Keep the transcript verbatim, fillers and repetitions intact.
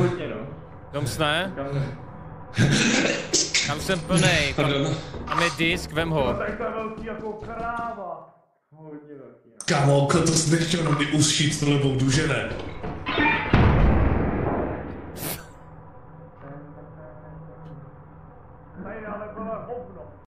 hodně, no. Doms ne? Kam ne? Tam jsem plnej. Tam, tam je disk, vem ho. Tak to je velký jako kráva. Hodně velký. Kámo, to jsi nechtěl na mě ušít tohle boudu, že ne? Tady dále bylo hovno.